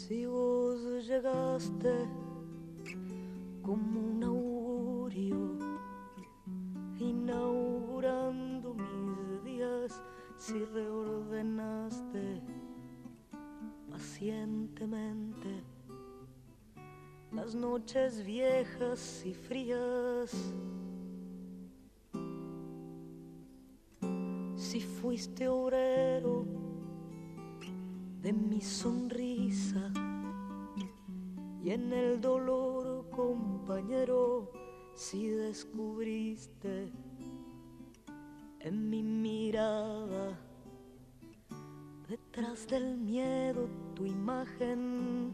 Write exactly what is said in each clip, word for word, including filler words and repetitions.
Si vos llegaste como un augurio, inaugurando mis días, si reordenaste pacientemente las noches viejas y frías, si fuiste obrero de mi sonrisa y en el dolor compañero, si descubriste en mi mirada detrás del miedo tu imagen,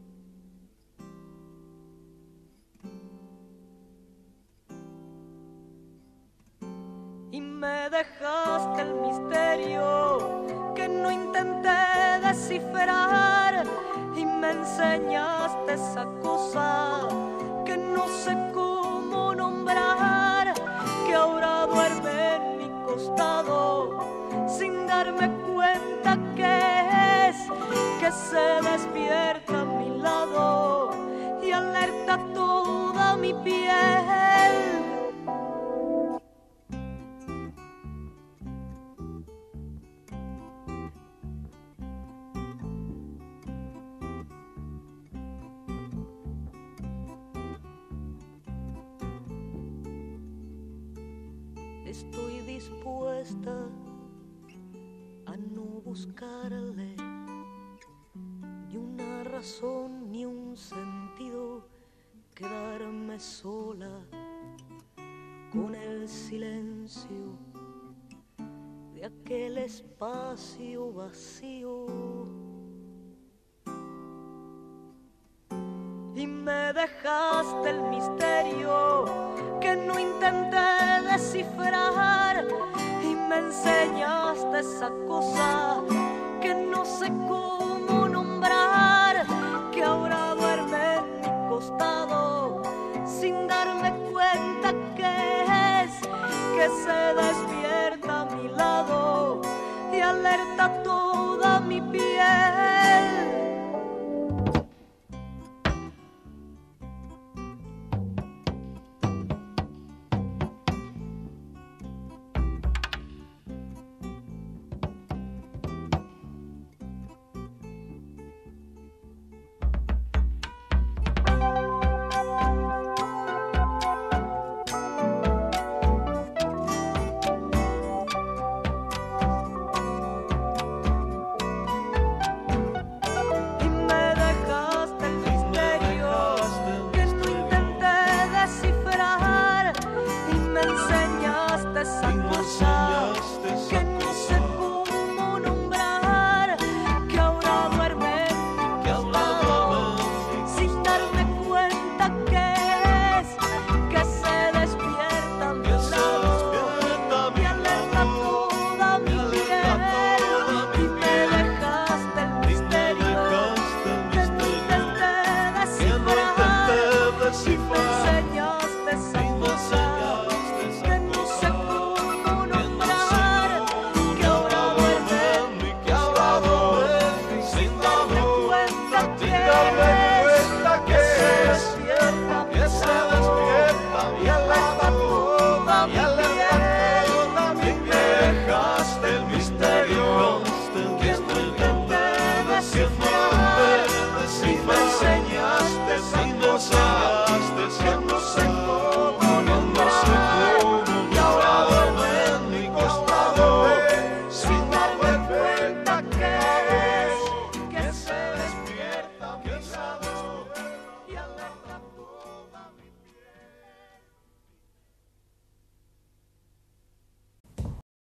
y me dejaste el misterio que no intenté descifrar, y me enseñaste esa cosa que no sé cómo nombrar, que ahora duerme en mi costado sin darme cuenta que es, que se despierta a mi lado y alerta toda mi piel. Estoy dispuesta a no buscarle ni una razón ni un sentido, quedarme sola con el silencio de aquel espacio vacío. Y me dejaste el misterio que no intenté descifrar, y me enseñaste esa cosa que no sé cómo nombrar, que ahora duerme en mi costado sin darme cuenta que es, que se despierta a mi lado y alerta toda mi piel.